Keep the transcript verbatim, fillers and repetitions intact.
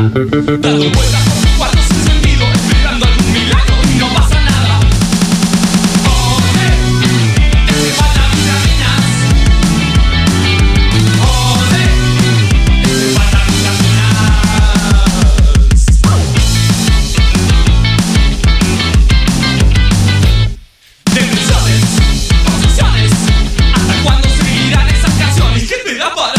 Dando vueltas por tu cuarto sin sentido, esperando algún milagro y no pasa nada. Ole, te hace falta vitaminas. Ole, te hace falta vitaminas. Depresiones, obsesiones, ¿hasta cuándo seguirán esas canciones? ¿Qué te da para